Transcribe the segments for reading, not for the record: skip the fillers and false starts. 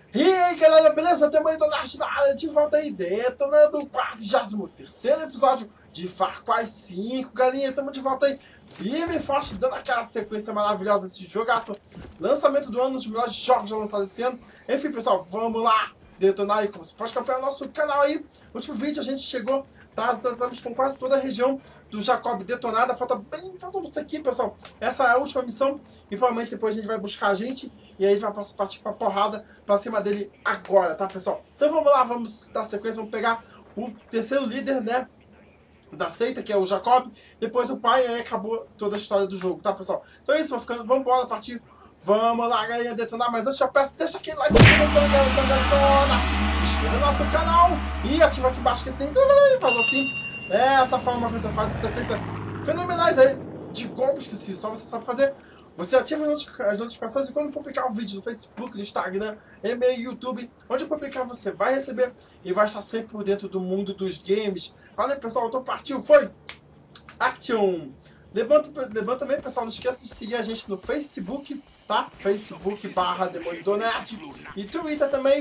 E aí galera, beleza? Também tô na área de volta aí, detonando o 43º episódio de Far Cry 5, galerinha, tamo de volta aí, firme e forte, dando aquela sequência maravilhosa desse jogaço, lançamento do ano, um dos melhores jogos já lançados esse ano. Enfim pessoal, vamos lá detonar aí, como você pode acompanhar o nosso canal aí. No último vídeo a gente chegou, estamos com quase toda a região do Jacob detonada, falta isso aqui pessoal, essa é a última missão e provavelmente depois a gente vai buscar a gente. E aí a gente vai partir pra porrada pra cima dele agora, tá, pessoal? Então vamos lá, vamos dar sequência, vamos pegar o terceiro líder, né, da seita, que é o Jacob. Depois o pai, e aí acabou toda a história do jogo, tá, pessoal? Então é isso, vamos embora, partir. Vamos lá, galera, detonar. Mas antes eu peço, deixa aquele like, detona, se inscreva no nosso canal e ativa aqui embaixo que esse tem faz assim. Essa forma que você faz essa sequência fenomenais aí de golpes que só você sabe fazer. Você ativa as notificações e quando publicar o vídeo no Facebook, no Instagram, e-mail, YouTube, onde eu publicar você vai receber e vai estar sempre por dentro do mundo dos games. Valeu, pessoal, eu tô partiu, foi! Action! Levanta também, pessoal, não esqueça de seguir a gente no Facebook, tá? Facebook.com/DemolidorNerd e Twitter também,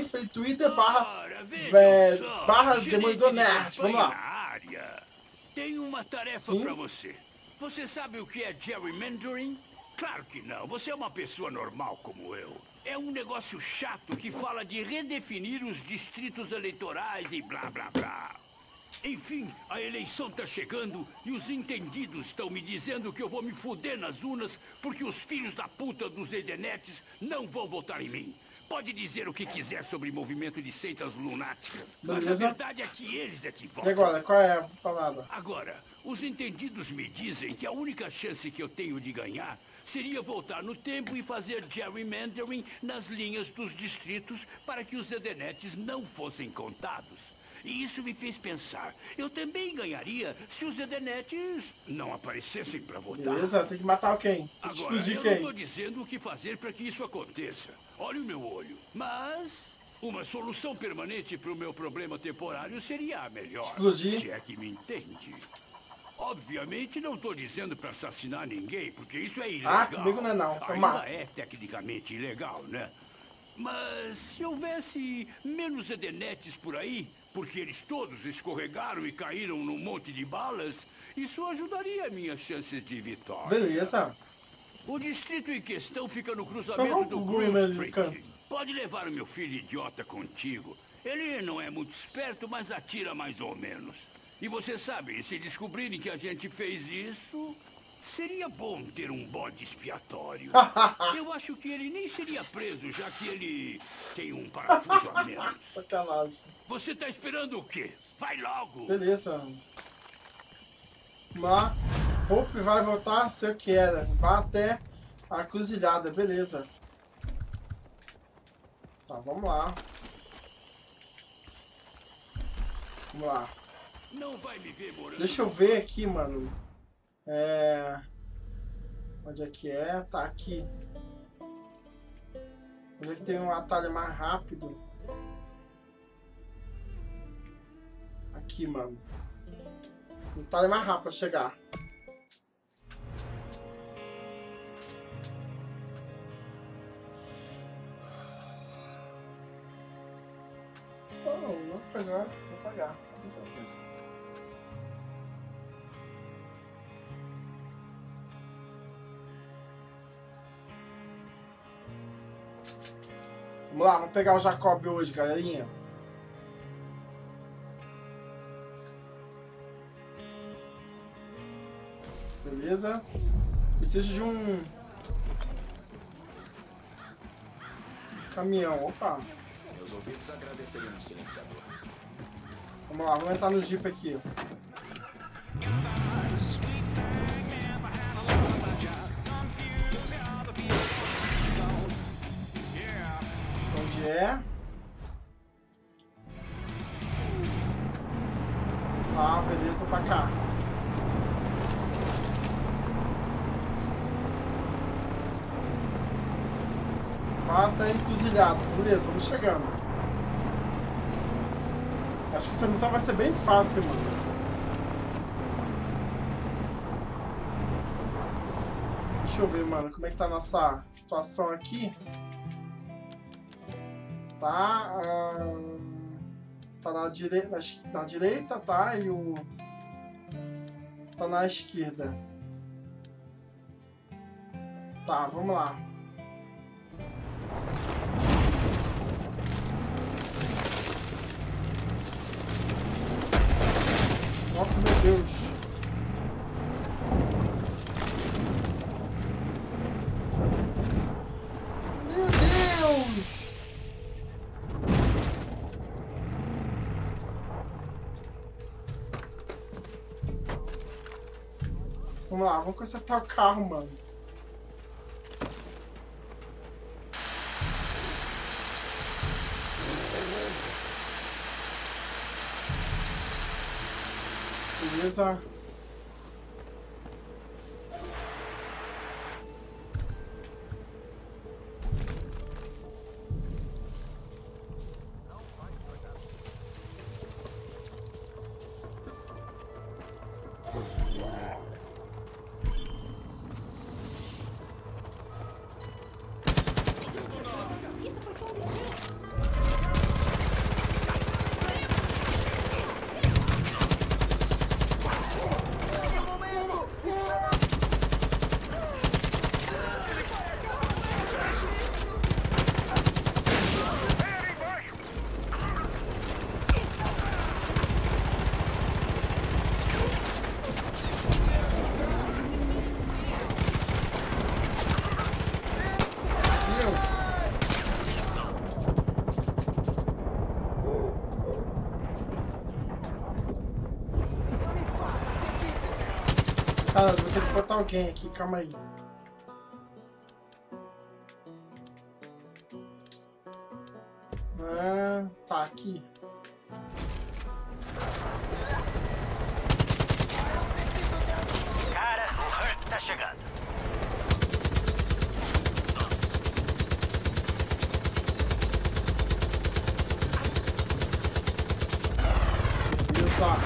Twitter/DemolidorNerd. Vamos lá! Tenho uma tarefa pra você. Você sabe o que é gerrymandering? Claro que não. Você é uma pessoa normal como eu. É um negócio chato que fala de redefinir os distritos eleitorais e blá, blá, blá. Enfim, a eleição tá chegando e os entendidos estão me dizendo que eu vou me fuder nas urnas porque os filhos da puta dos Edenetes não vão votar em mim. Pode dizer o que quiser sobre movimento de seitas lunáticas, mas a verdade é que eles é que votam. E agora, qual é a palavra? Agora, os entendidos me dizem que a única chance que eu tenho de ganhar seria voltar no tempo e fazer gerrymandering nas linhas dos distritos para que os Edenetes não fossem contados. E isso me fez pensar, eu também ganharia se os Edenetes não aparecessem para votar. Beleza, tem que matar quem? Agora, eu não estou dizendo o que fazer para que isso aconteça. Olha o meu olho. Mas uma solução permanente para o meu problema temporário seria a melhor. Explodir. Se é que me entende. Obviamente não estou dizendo para assassinar ninguém, porque isso é ilegal. Ah, comigo não é não. Eu mato. Ainda é tecnicamente ilegal, né? Mas se houvesse menos Edenetes por aí, porque eles todos escorregaram e caíram num monte de balas, isso ajudaria minhas chances de vitória. Beleza. O distrito em questão fica no cruzamento do Green Street. Pode levar o meu filho idiota contigo. Ele não é muito esperto, mas atira mais ou menos. E você sabe, se descobrirem que a gente fez isso, seria bom ter um bode expiatório. Eu acho que ele nem seria preso, já que ele tem um parafuso a menos. Sacanagem. Você tá esperando o quê? Vai logo! Beleza. Vamos lá. Hope vai voltar a ser o que era. Vá até a cruzilhada. Beleza. Tá, vamos lá. Vamos lá. Não vai me ver morando. Deixa eu ver aqui, mano. Onde é que é? Tá aqui. Onde é que tem um atalho mais rápido? Aqui, mano. Um atalho mais rápido pra chegar. Não vou pegar. Vou pagar, com certeza. Vamos lá, vamos pegar o Jacob hoje, galerinha. Beleza? Preciso de um caminhão. Opa. Meus ouvidos agradeceriam um silenciador. Vamos lá, vamos entrar no Jeep aqui. Onde é? Ah, beleza, pra cá. Vá até encruzilhada. Beleza, estamos chegando. Acho que essa missão vai ser bem fácil, mano. Deixa eu ver, mano, como é que tá a nossa situação aqui. Tá? Tá na direita, tá? E o... Tá na esquerda. Tá, vamos lá. Nossa, meu Deus. Meu Deus! Vamos lá, vamos consertar o carro, mano. Beleza. Cara, vou ter que botar alguém aqui, calma aí. Tá aqui. Cara, o Hurt tá chegando. Beleza.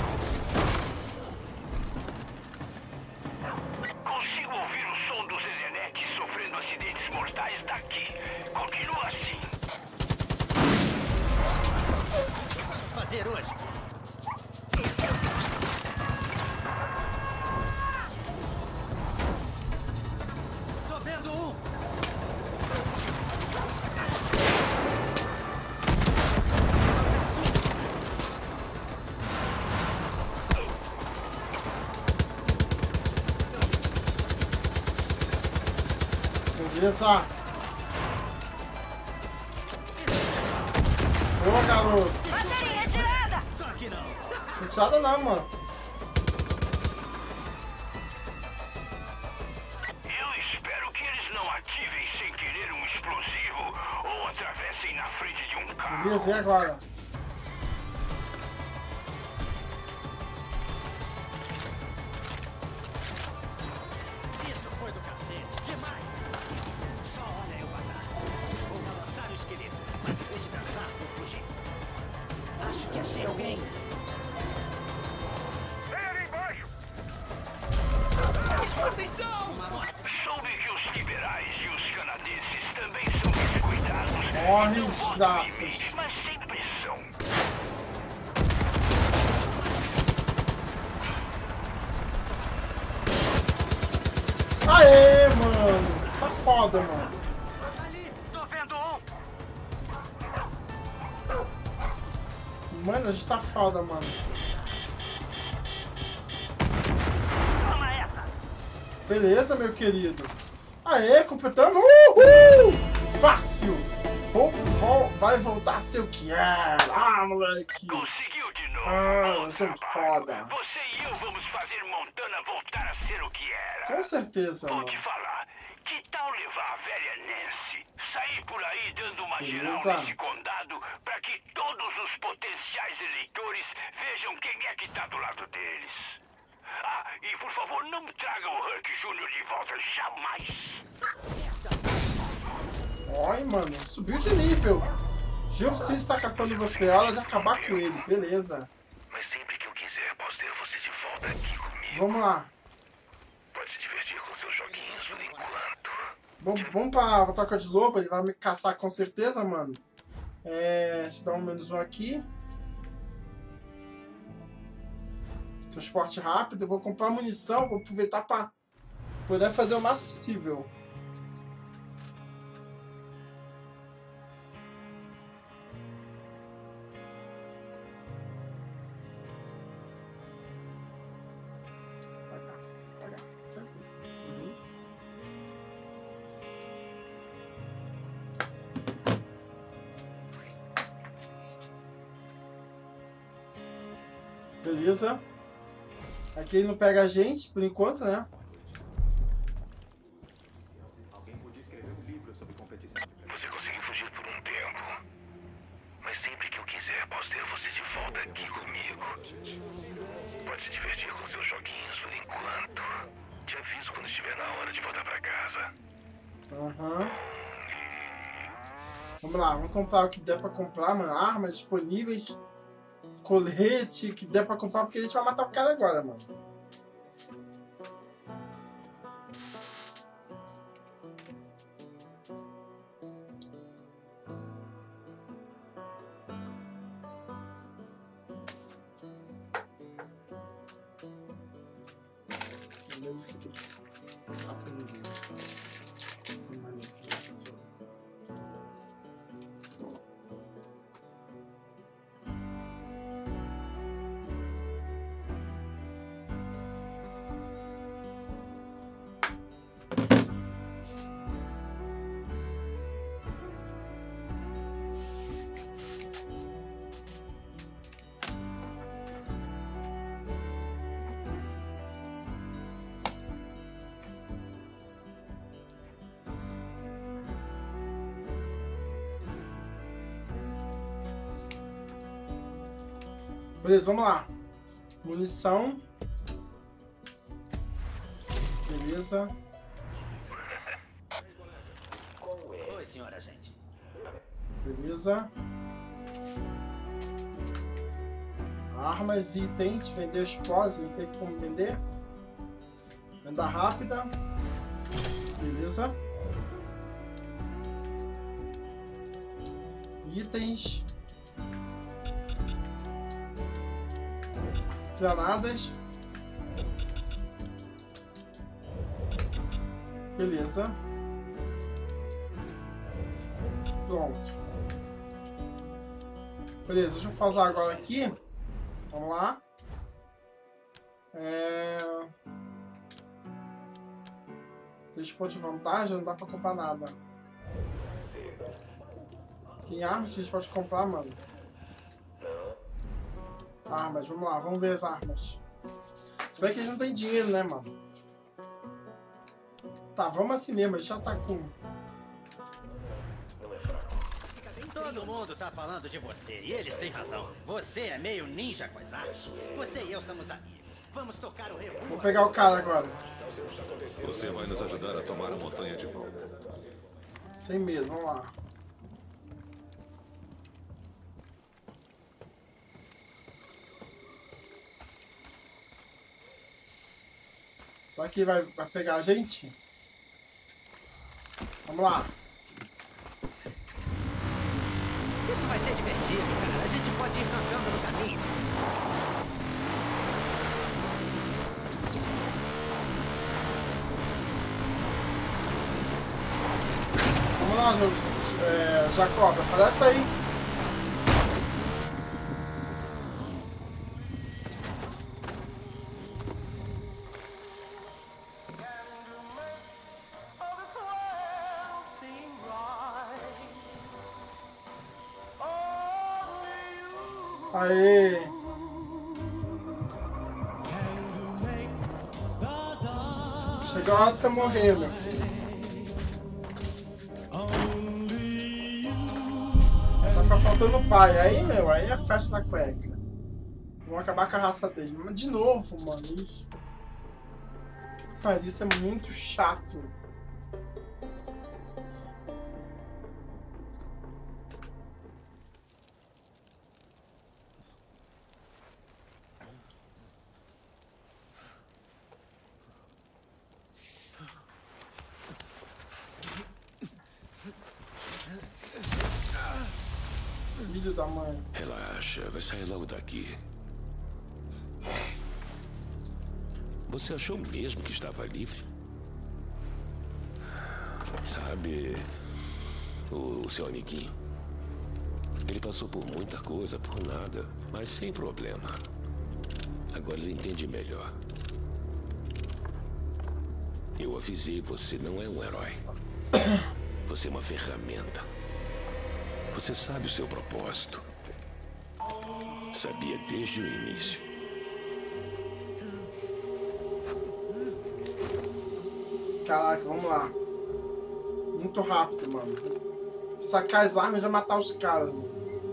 Consigo ouvir o som dos Zenetes sofrendo acidentes mortais daqui. Continua assim. Fazer hoje. Tô vendo um. Beleza. Boa, garoto. Bateria tirada! Só que não. Não tirada não, mano. Eu espero que eles não ativem sem querer um explosivo ou atravessem na frente de um carro. Beleza, e agora? Isso foi do cacete. Demais. Só olha eu vazar. Vou balançar o esqueleto, mas em vez de dançar, vou fugir. Acho que achei alguém. Vem ali embaixo! Atenção! Uma morte. Soube que os liberais e os canadenses também são descuidados. Morre, Não votam desgraças. em mim, mas sem pressão. Aê, mano. Tá foda, mano. Ali, tô vendo um. Mano, a gente tá foda, mano. Toma essa. Beleza, meu querido. Aê, completamos. Uhul! Fácil. Hope vai voltar a ser o que era. Ah, moleque. Conseguiu de novo. Ah, Bom sou trabalho. foda. Você e eu vamos fazer Montana voltar a ser o que era. Com certeza, Vou mano. te falar, que tal levar a velha Nancy, sair por aí dando uma geral Beleza. nesse condado pra que todos os potenciais eleitores vejam quem é que tá do lado deles. Ah, e por favor, não traga o Hurt Jr. de volta jamais. Oi, mano. Subiu de nível. Gil precisa estar caçando você. É hora de acabar com ele. Beleza. Mas sempre que eu quiser, posso ter você de volta aqui comigo. Vamos lá. Pode se divertir com seus joguinhos por enquanto. Vamos pra Toca de Lobo. Ele vai me caçar com certeza, mano. Deixa eu dar um menos 1 aqui. Transporte rápido. Eu vou comprar munição. Vou aproveitar para poder fazer o máximo possível. Certeza. Beleza. Aqui ele não pega a gente, por enquanto, né? Alguém podia escrever um livro sobre competição. Você conseguiu fugir por um tempo. Mas sempre que eu quiser, posso ter você de volta aqui comigo. Pode se divertir com seus joguinhos por enquanto. Te aviso quando estiver na hora de voltar pra casa. Vamos lá, vamos comprar o que der pra comprar, mano. Armas disponíveis. Colete, que der pra comprar, porque a gente vai matar o cara agora, mano. Beleza, isso aqui. Beleza, vamos lá. Munição. Beleza. Oi, senhora gente. Beleza. Armas, itens, vender os poros, a gente tem como vender. Venda rápida. Beleza. Itens. Granadas. Beleza. Pronto. Beleza, deixa eu pausar agora aqui. Vamos lá. 3 pontos de vantagem, não dá pra comprar nada. Tem armas que a gente pode comprar, mano. Armas, vamos lá, vamos ver as armas. Se bem que a gente não tem dinheiro, né, mano? Tá, vamos assim mesmo, a gente já tá com... Todo mundo tá falando de você e eles têm razão. Você é meio ninja com as artes. Você e eu somos amigos. Vamos tocar o rei. Vou pegar o cara agora. Você vai nos ajudar a tomar a montanha de volta. Sem medo, vamos lá. Será que vai pegar a gente? Vamos lá. Isso vai ser divertido, cara. A gente pode ir cantando no caminho. Vamos lá, Jacob, aparece aí. Aê! Chegou a hora de você morrer, meu filho. Só ficar faltando o pai. Aí, meu, aí é festa na cueca. Vamos acabar com a raça dele. Mas de novo, mano. Isso. Pariu, isso é muito chato. Filho da mãe. Relaxa, vai sair logo daqui. Você achou mesmo que estava livre? Sabe, o seu amiguinho, ele passou por muita coisa, por nada, mas sem problema. Agora ele entende melhor. Eu avisei, você não é um herói. Você é uma ferramenta. Você sabe o seu propósito. Sabia desde o início. Caraca, vamos lá. Muito rápido, mano. Sacar as armas e já matar os caras, mano.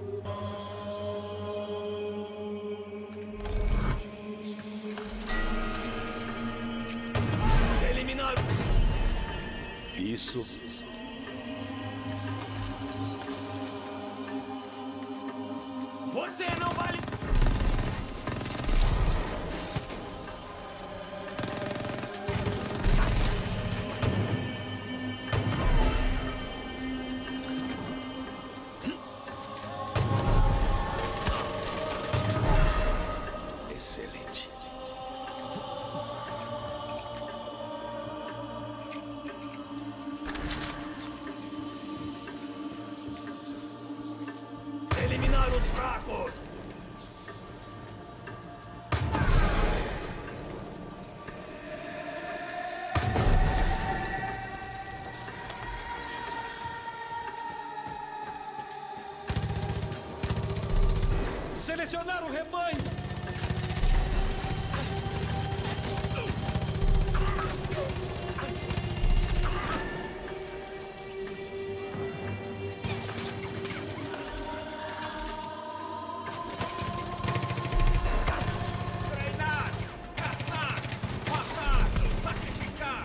Eliminar. Isso. Você não vale. Excelente. Eliminar os fracos. Selecionar o rebanho. Treinar, caçar, matar, sacrificar.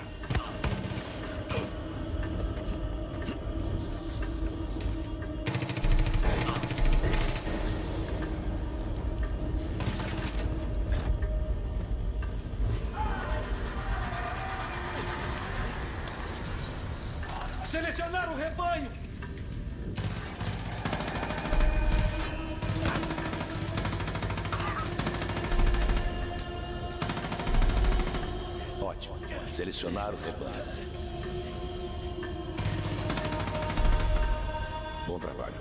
Selecionar o rebanho. Ótimo. Selecionar o rebanho. Bom trabalho.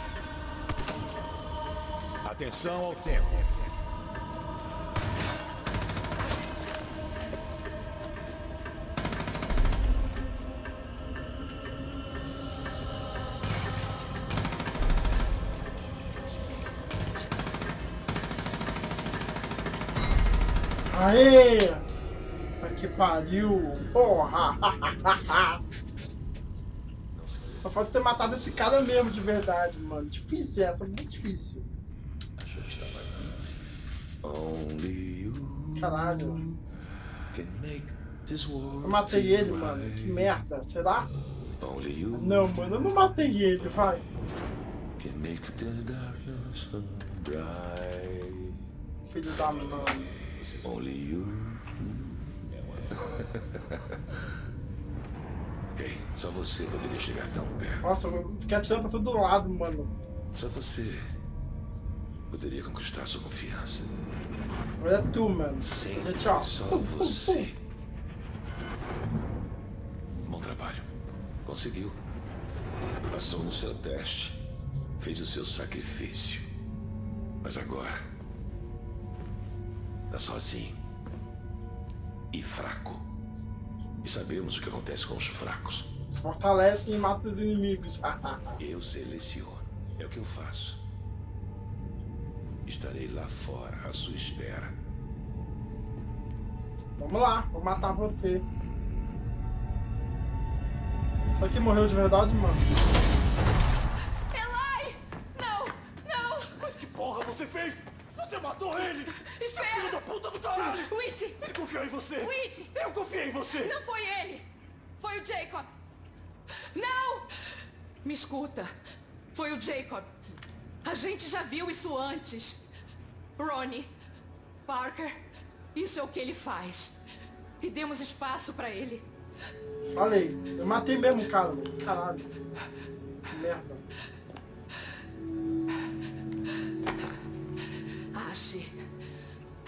Atenção ao tempo. Aê! Que pariu! Porra! Só falta ter matado esse cara mesmo de verdade, mano. Difícil essa, muito difícil. Achou que estava livre? Only you Caralho. can make this world Eu matei ele, feel mano. right. Que merda. Será? Only you Não, mano. Eu não matei ele, vai. can make the darkness bright. Filho da mãe. Only you. Ei, só você poderia chegar tão perto. Nossa, eu fiquei atirando pra todo lado, mano. Só você poderia conquistar sua confiança. Olha tu, mano. Sempre Gente, ó. foi só você. Bom trabalho. Conseguiu. Passou no seu teste. Fez o seu sacrifício. Mas agora tá sozinho. E fraco. E sabemos o que acontece com os fracos. Se fortalece e mata os inimigos. Eu seleciono. É o que eu faço. Estarei lá fora à sua espera. Vamos lá, vou matar você. Isso aqui morreu de verdade, mano? Eli! Não! Não! Mas que porra você fez? Você matou ele! Espera! Filho da puta do caralho! Witch! Ele confiou em você! Witch! Eu confiei em você! Não foi ele! Foi o Jacob! Não! Me escuta. Foi o Jacob. A gente já viu isso antes. Ronnie, Parker, isso é o que ele faz. E demos espaço pra ele. Falei. Eu matei mesmo o cara, mano. Caralho. Que merda.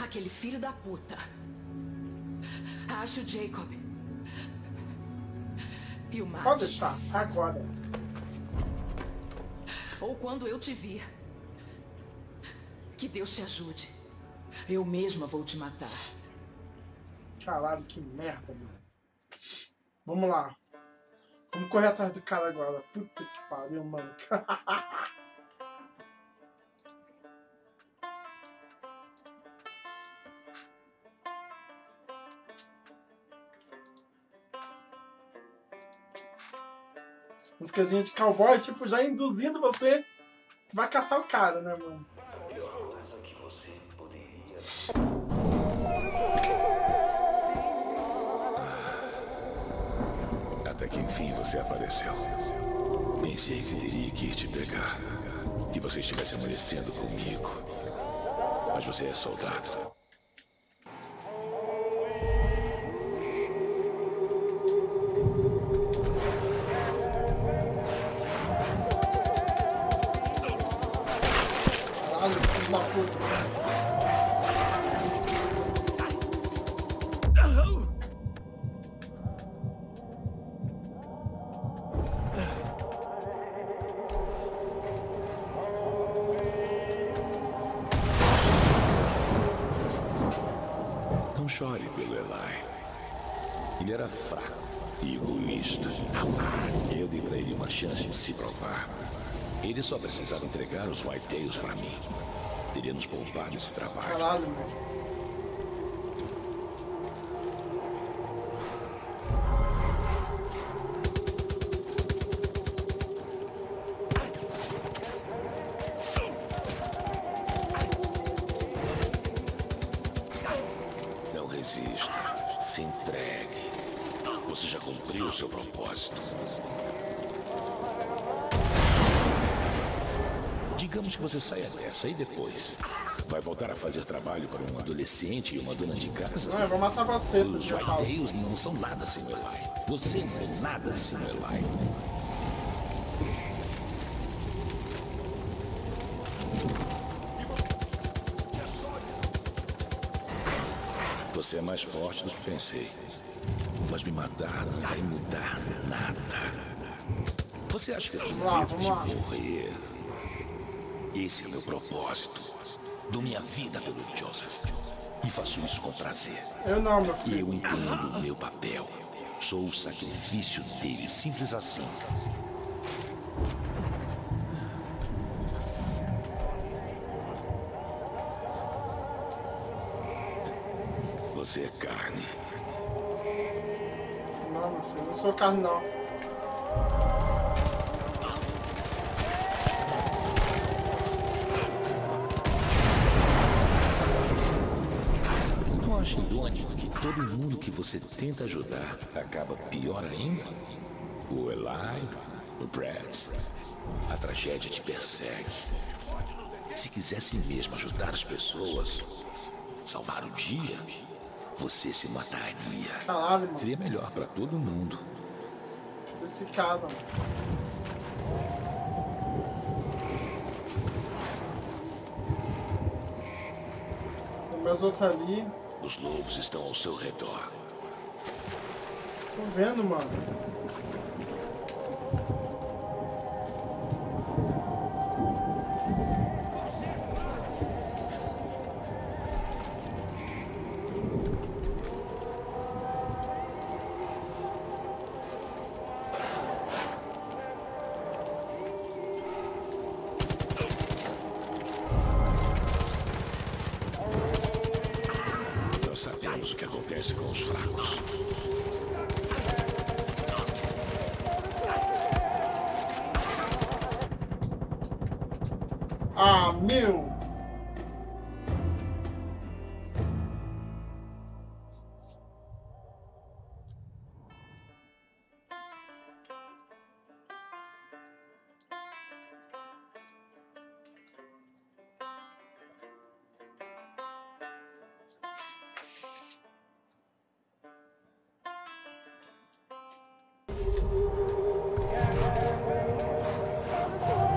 aquele filho da puta ache o Jacob e o mate. Pode deixar, agora. Ou quando eu te vir. Que Deus te ajude. Eu mesma vou te matar. Caralho, que merda, mano. Vamos lá. Vamos correr atrás do cara agora. Puta que pariu, mano. Músicazinha de cowboy, tipo, já induzindo você que vai caçar o cara, né, mano? Até que enfim você apareceu. Pensei que teria que ir te pegar. Que você estivesse amanhecendo comigo. Mas você é soldado. Caralho, filho da puta. Não chore pelo Eli. Ele era fraco e egoísta. Eu dei pra ele uma chance de se provar. Ele só precisava entregar os Whitetails pra mim. Teria nos poupado esse trabalho. Caralho, mano. Não resista. Se entregue. Você já cumpriu o seu propósito. Digamos que você saia dessa e depois vai voltar a fazer trabalho para um adolescente e uma dona de casa? Não, eu vou matar você, seu Os dinossauro. Whitetails não são nada sem o Eli. Você não é nada sem o Eli. Você é mais forte do que pensei. Mas me matar não vai mudar nada. Você acha que eu tenho medo de morrer? Esse é meu propósito. Dou minha vida pelo Joseph. E faço isso com prazer. Eu não, meu filho. Eu entendo o meu papel. Sou o sacrifício dele, simples assim. Você é carne. Não, meu filho, não sou carne, não. Não acha irônico que todo mundo que você tenta ajudar acaba pior ainda? O Eli, o Brad, a tragédia te persegue. Se quisesse mesmo ajudar as pessoas, salvar o dia, você se mataria. Caralho, mano. Seria melhor pra todo mundo. Esse cara, mano. Tem mais outra ali. Os lobos estão ao seu redor. Tô vendo, mano. Nós sabemos o que acontece com os fracos. Ah, meu!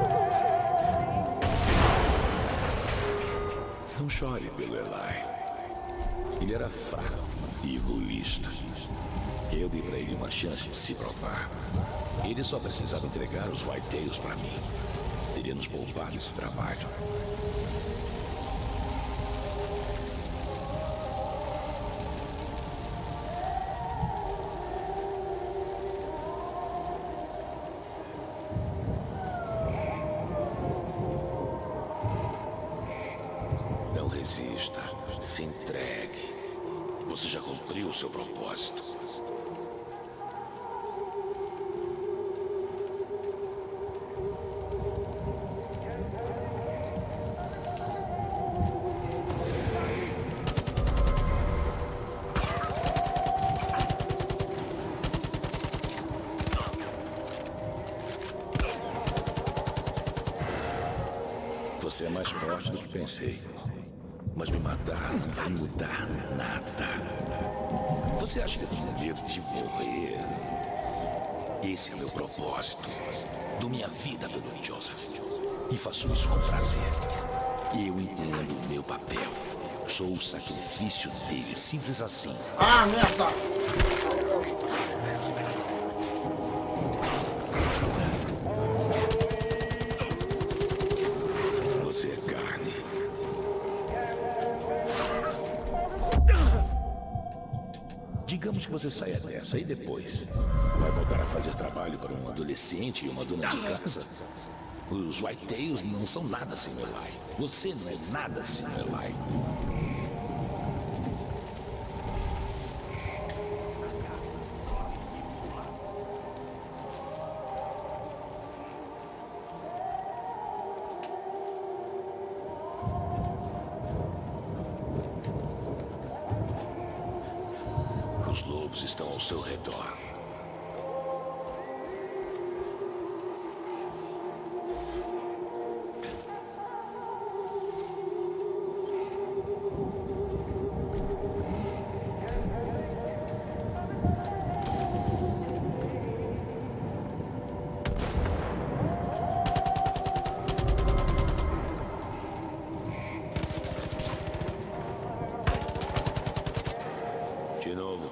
Não chore pelo Eli. Ele era fraco e egoísta. Eu dei pra ele uma chance de se provar. Ele só precisava entregar os Whitetails pra mim. Teria nos poupado esse trabalho. Não resista. Se entregue. Você já cumpriu o seu propósito. Você é mais forte do que pensei. Mas me matar não vai mudar nada. Você acha que eu tenho medo de morrer? Esse é meu propósito. Dou minha vida pelo Joseph. E faço isso com prazer. Eu entendo o meu papel. Sou o sacrifício dele, simples assim. Ah, merda! Você é carne. Digamos que você saia dessa e depois vai voltar a fazer trabalho para um adolescente e uma dona de casa. Os Whitetails não são nada sem Eli. Você não é nada sem Eli. Os lobos estão ao seu redor. De novo.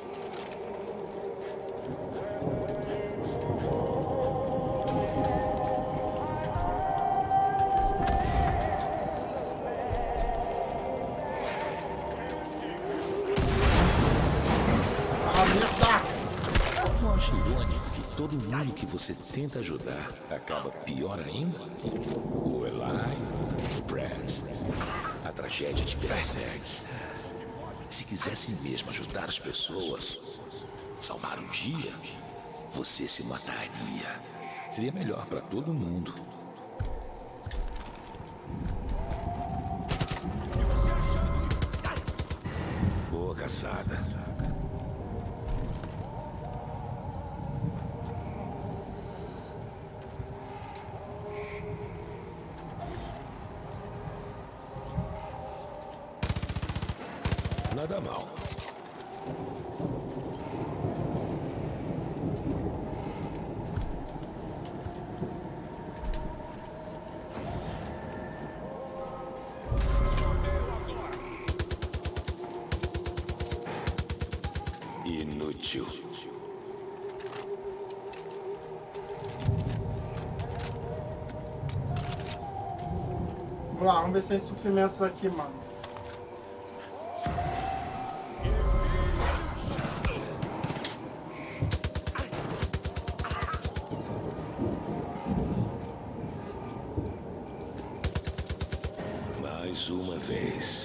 Ah, merda! Não acha irônico que todo mundo que você tenta ajudar acaba pior ainda? O Eli, o Brad, a tragédia te persegue. Se quisesse mesmo ajudar as pessoas, salvar um dia, você se mataria. Seria melhor para todo mundo. Boa caçada. Nada mal. Inútil. Vamos lá, vamos ver se tem suprimentos aqui, mano. Mais uma vez.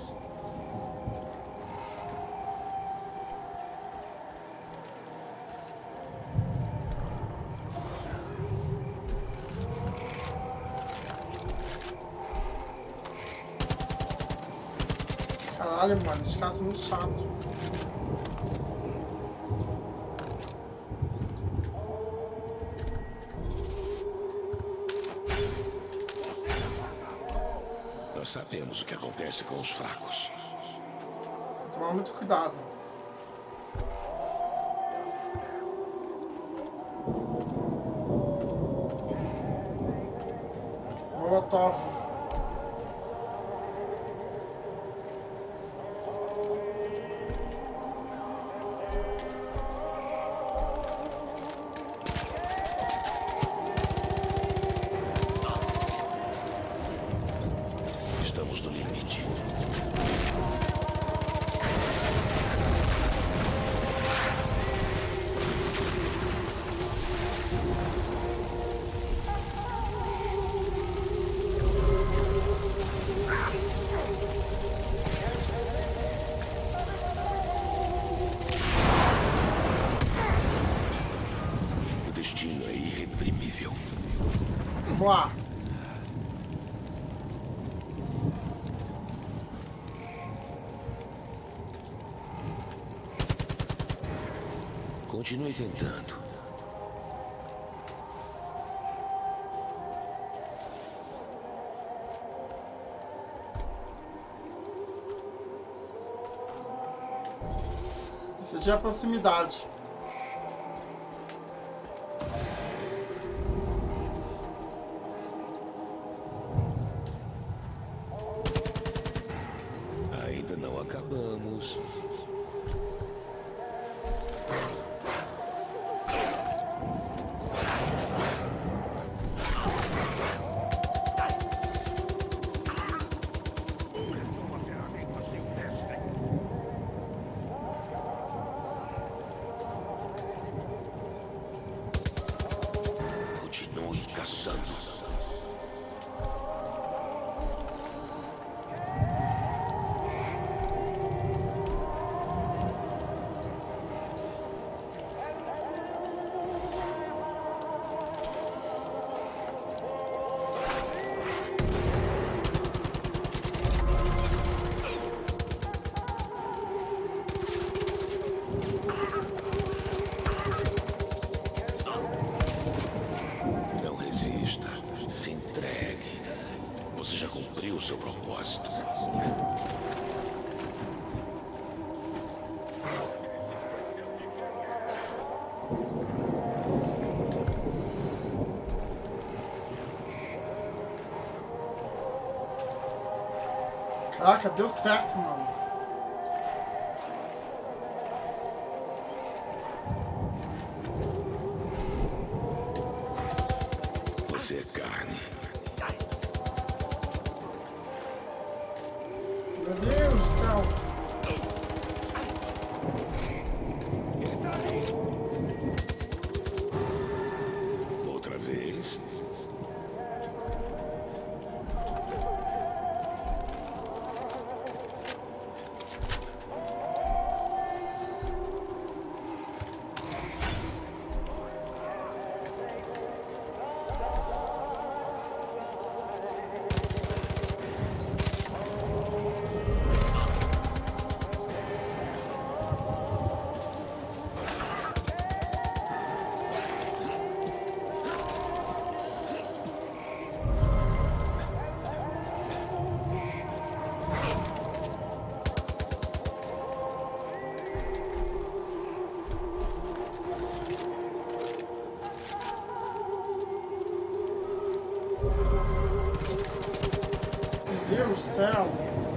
Caralho, mano, esses caras são muito chatos. Nós sabemos o que acontece com os fracos. Vou tomar muito cuidado. Molotov. Vamos lá. Continue tentando. Essa já é a proximidade. Ainda não acabamos. Continue caçando. Não resista. Se entregue. Você já cumpriu o seu propósito. Caraca, deu certo, mano. Você é carne. Meu Deus do céu. Outra vez. Meu Deus do céu.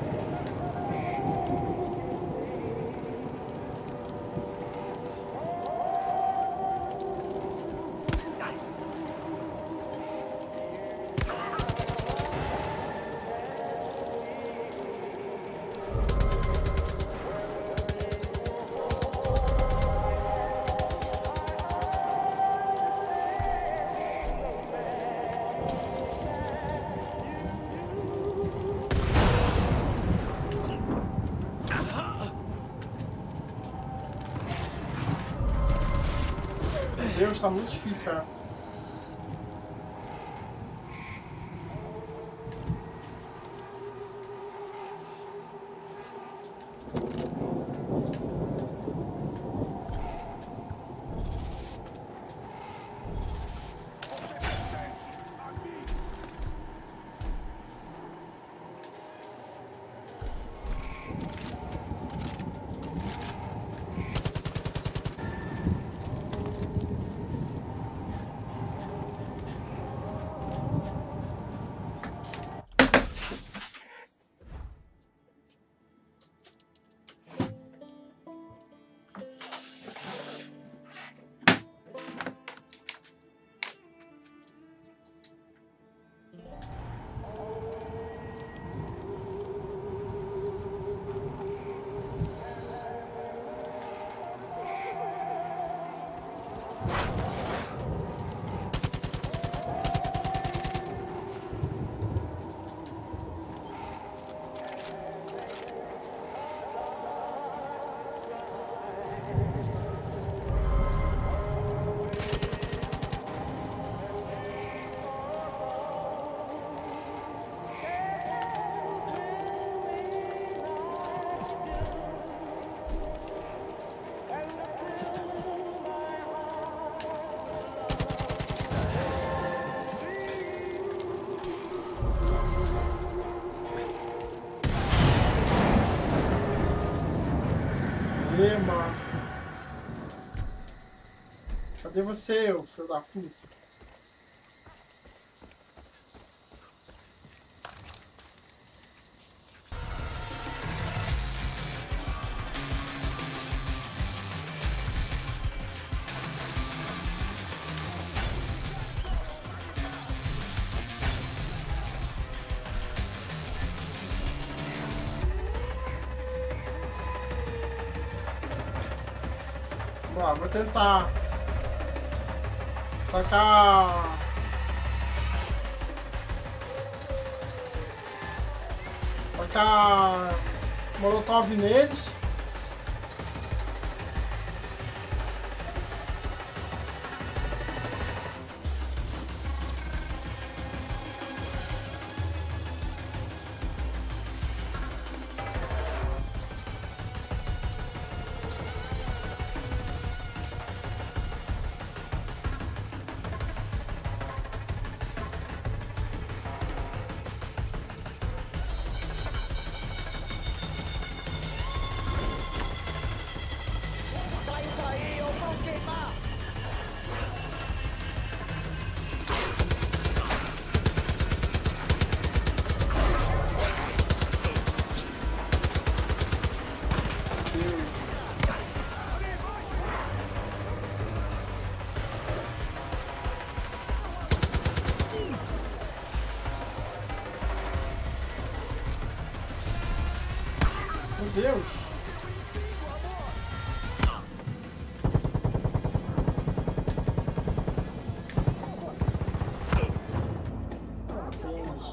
Meu Deus, tá muito difícil essa. Ê, mano. Cadê você, ô filho da puta? Ó, vou tentar tacar molotov neles. Meu Deus! Parabéns!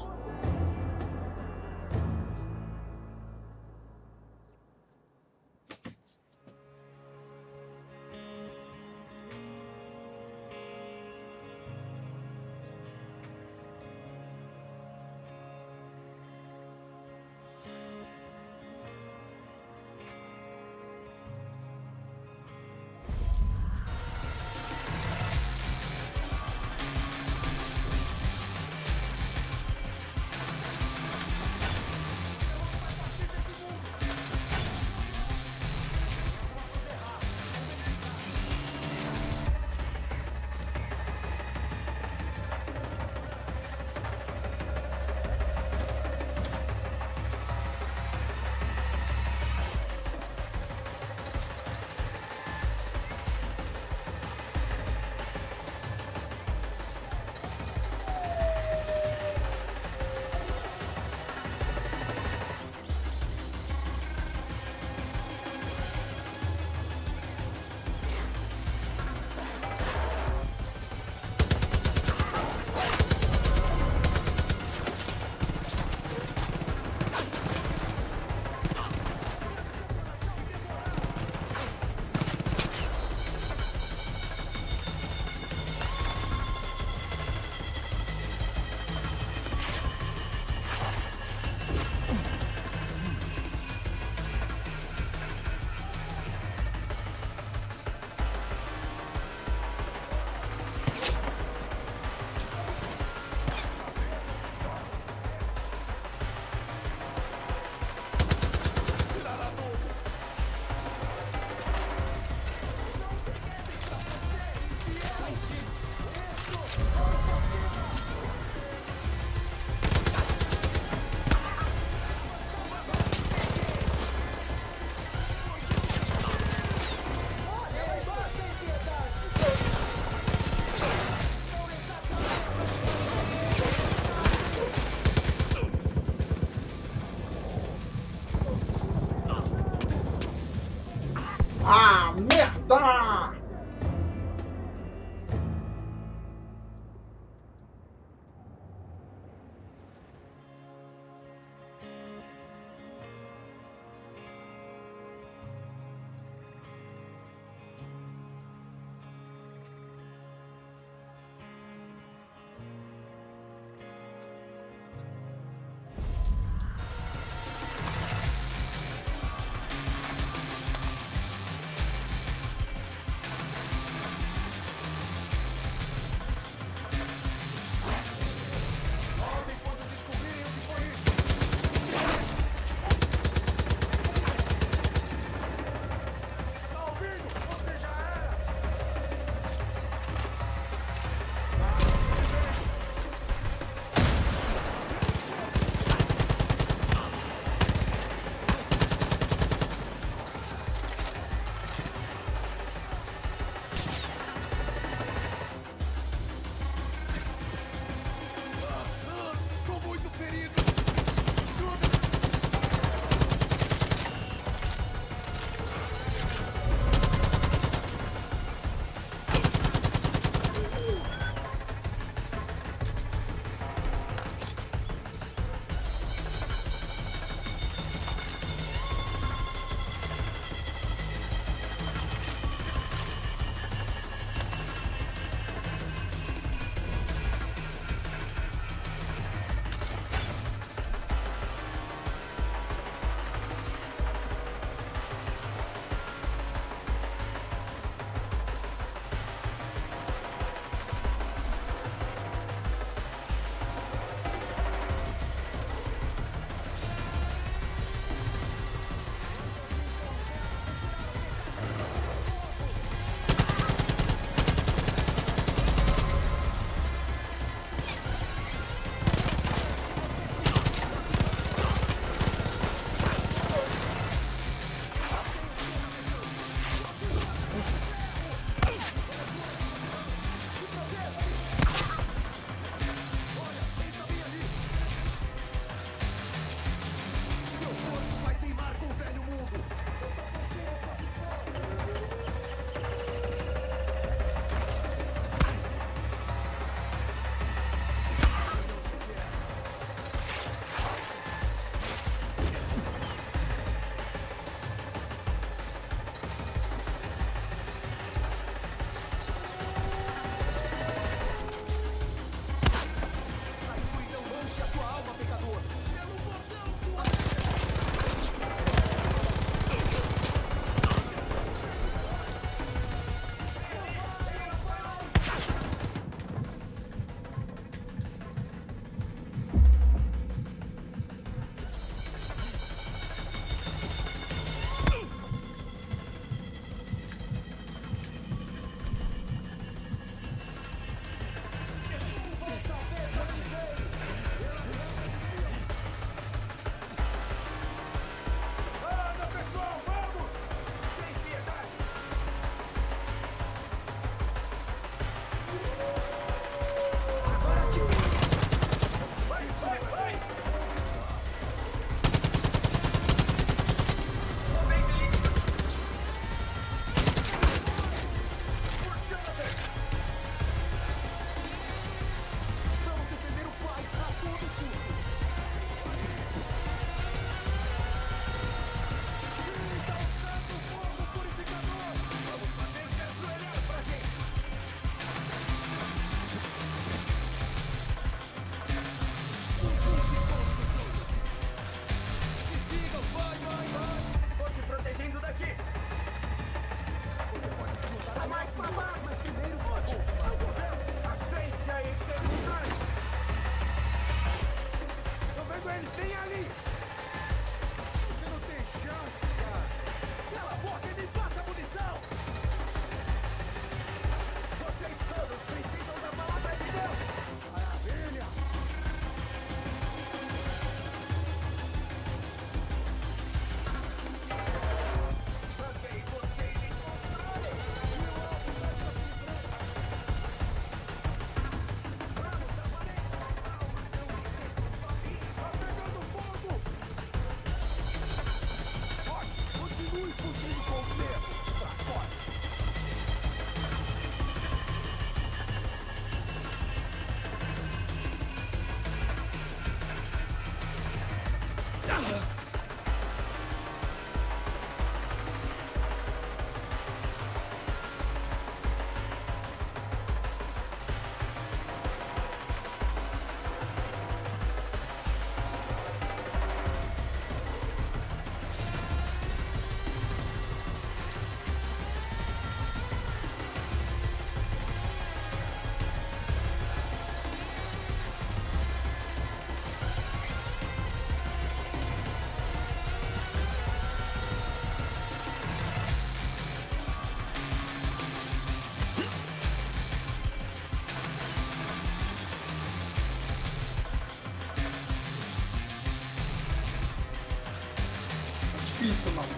Eles têm ali! Você não tem chance, cara! Cala a boca e me passa a munição! Vocês todos precisam da palavra de Deus! Maravilha! Mandei vocês encontrarem! Vamos, aparelho! Tá pegando fogo! Continue fugindo com medo! Pra fora! Difícil, mano.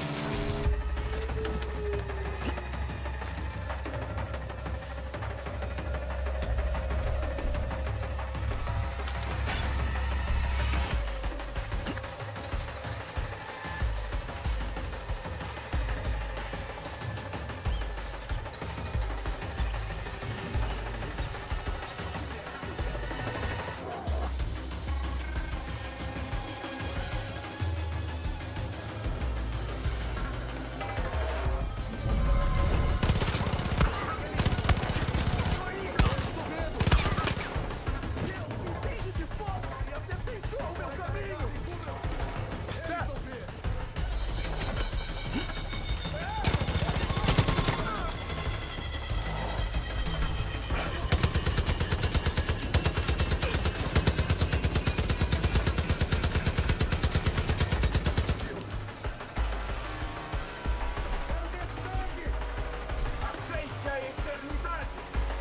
Aceite a eternidade!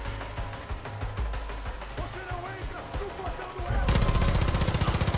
Você não entra no portão do Éden!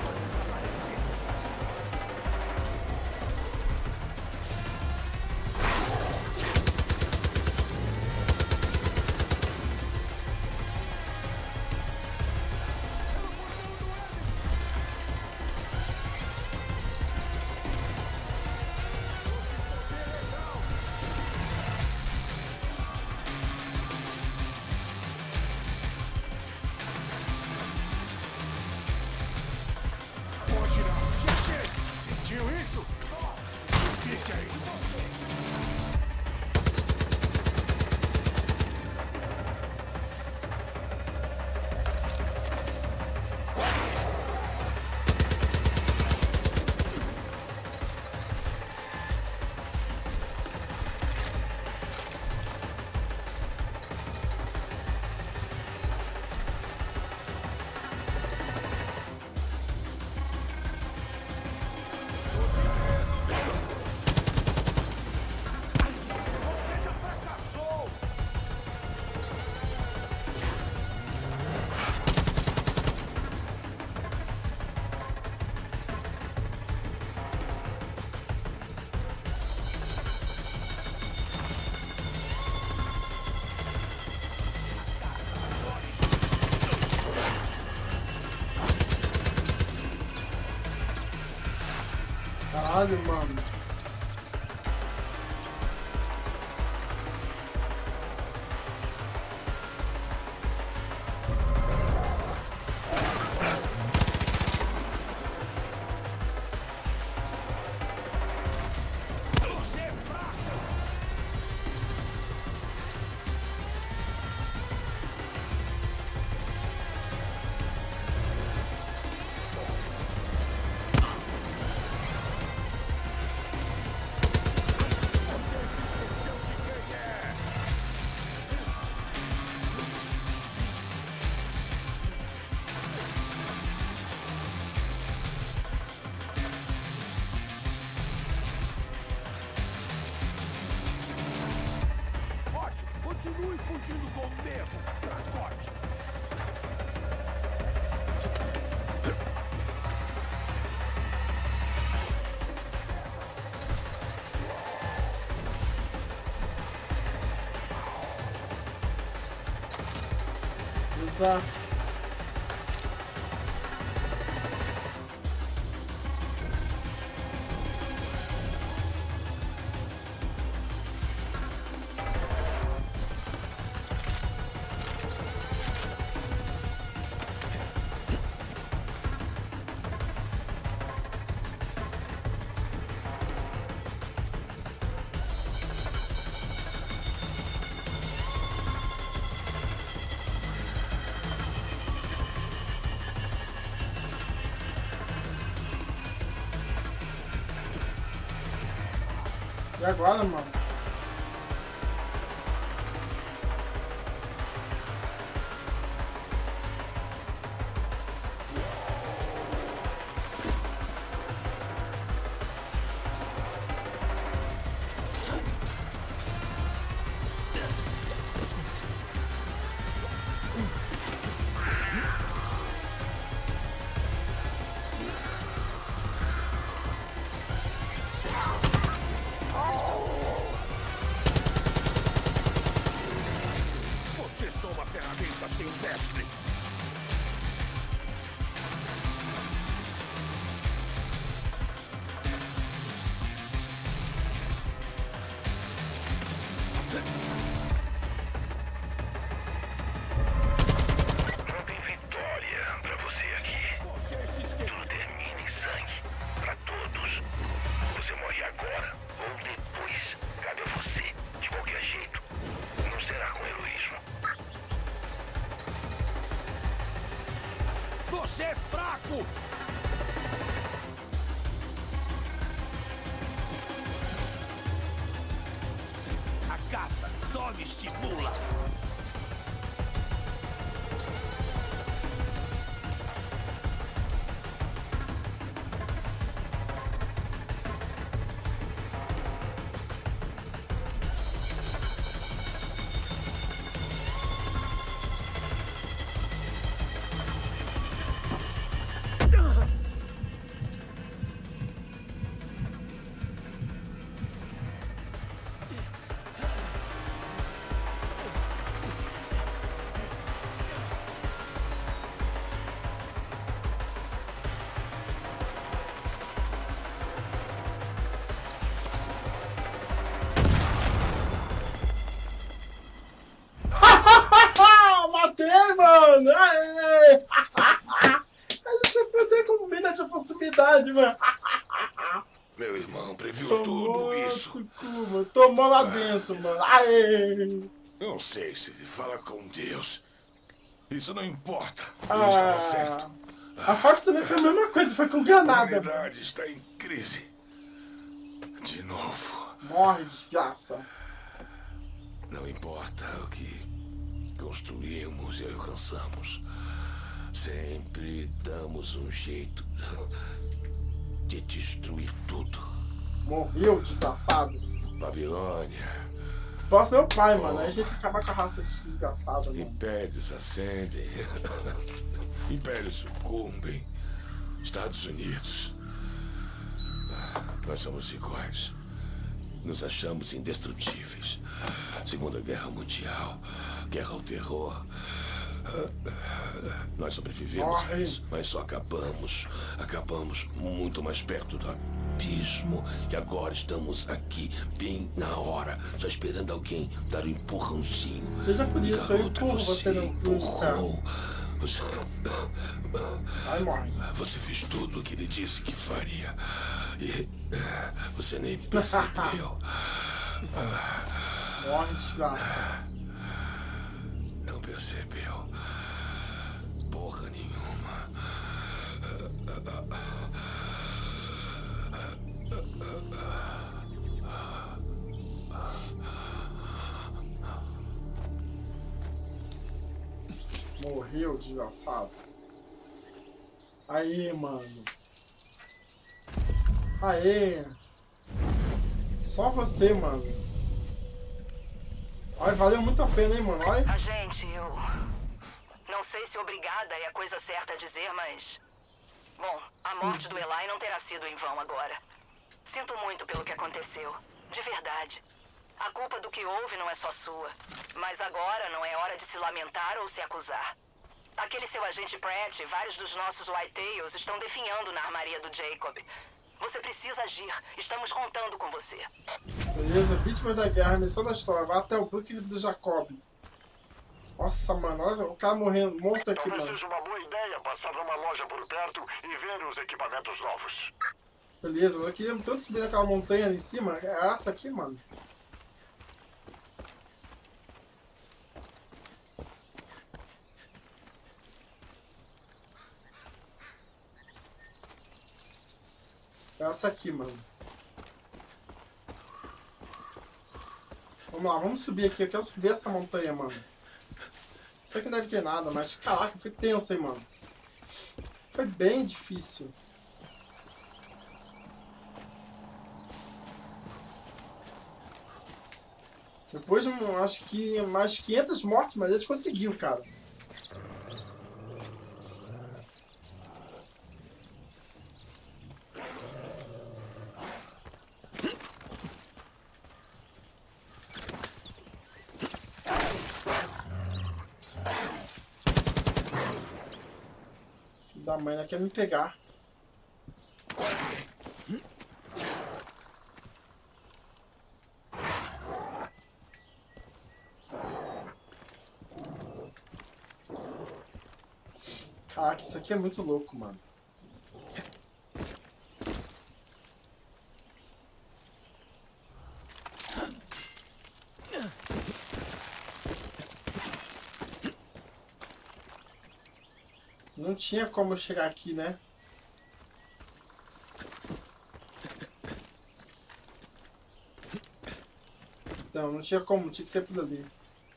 Hoje não! Sentiu isso? Fique aí! Caralho, mano. beleza. E agora, mano? Não tem vitória pra você aqui. Tudo termina em sangue. Pra todos. Você morre agora ou depois. Cabe a você. De qualquer jeito. Não será com heroísmo. Você é fraco! A caça só me estimula. Matei, mano! Aê! Ele se fudeu com mina de proximidade, mano. Meu irmão previu Tomou tudo isso. outro cu, mano. Tomou lá dentro, mano. Aê! Não sei se ele fala com Deus. Isso não importa. Ele estava certo. A Fox também foi a mesma coisa, foi com A granada. humanidade está em crise. De novo. Morre, desgraça. Não importa o que construímos e alcançamos. Sempre damos um jeito de destruir tudo. Morreu, desgraçado. Babilônia. Próximo é o pai, mano. Aí a gente acaba com a raça desgraçada, mano. Impérios ascendem. Impérios sucumbem. Estados Unidos. Nós somos iguais. Nos achamos indestrutíveis. Segunda Guerra Mundial. Guerra ao terror. Nós sobrevivemos a isso, mas só acabamos. Acabamos muito mais perto do abismo. E agora estamos aqui, bem na hora, só esperando alguém dar um empurrãozinho. Seja por isso, eu Garota, empurro você no empurrou. Você... Ai, morre. Você fez tudo o que ele disse que faria. E você nem percebeu. Morre, desgraça. Não percebeu. Porra nenhuma. Morreu, desgraçado. Aí, mano. Aê. Só você, mano. Olha, valeu muito a pena, hein, mano. Olha. Agente, eu não sei se obrigada é a coisa certa a dizer, mas... Bom, a morte do Eli não terá sido em vão agora. Sinto muito pelo que aconteceu. De verdade. A culpa do que houve não é só sua. Mas agora não é hora de se lamentar ou se acusar. Aquele seu agente Pratt e vários dos nossos Whitetails estão definhando na armaria do Jacob. Você precisa agir. Estamos contando com você. Beleza, vítimas da guerra, missão da história. Vai até o bunker do Jacob. Nossa, mano, olha o cara morto aqui, Talvez mano. seja uma boa ideia passar numa loja por perto e ver os equipamentos novos. Beleza, eu queria tanto subir naquela montanha ali em cima. É essa aqui, mano. É essa aqui, mano. Vamos lá, vamos subir aqui. Eu quero subir essa montanha, mano. Isso aqui não deve ter nada, mas caraca, foi tenso, hein, mano. Foi bem difícil. Depois de acho que mais 500 mortes, mas eles conseguiram, cara. Filho da mãe, ela quer me pegar. Caraca, isso aqui é muito louco, mano. Não tinha como eu chegar aqui, né? Não tinha como, tinha que ser por ali.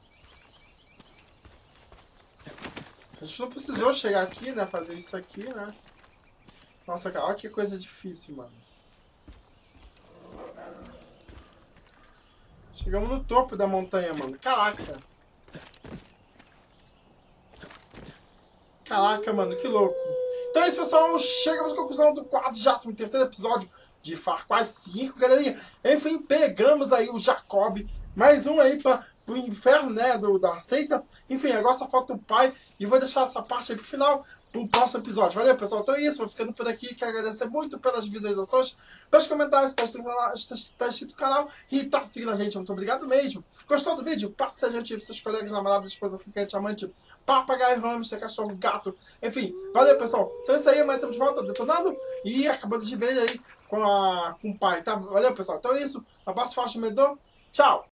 A gente não precisou chegar aqui, né? Fazer isso aqui, né? Nossa, cara, olha que coisa difícil, mano. Chegamos no topo da montanha, mano. Caraca. Caraca, mano, que louco. Então é isso, pessoal. Chegamos à conclusão do 43º episódio de Far Cry 5, galerinha. Enfim, pegamos aí o Jacob. Mais um aí pro inferno, né, da seita. Enfim, agora só falta o pai. E vou deixar essa parte aí pro final, pro próximo episódio. Valeu, pessoal. Então é isso. Vou ficando por aqui. Quero agradecer muito pelas visualizações, pelos comentários, se tá inscrito no canal e tá seguindo a gente. Muito obrigado mesmo. Gostou do vídeo? Passe a gente pros seus colegas, namorados, esposa, ficante, amante, papagaio, hamster, cachorro, gato. Enfim, valeu, pessoal. Então é isso aí. Amanhã estamos de volta detonando. E acabando de ver aí com o pai, tá? Valeu, pessoal. Então é isso. Um abraço forte, medô. Tchau!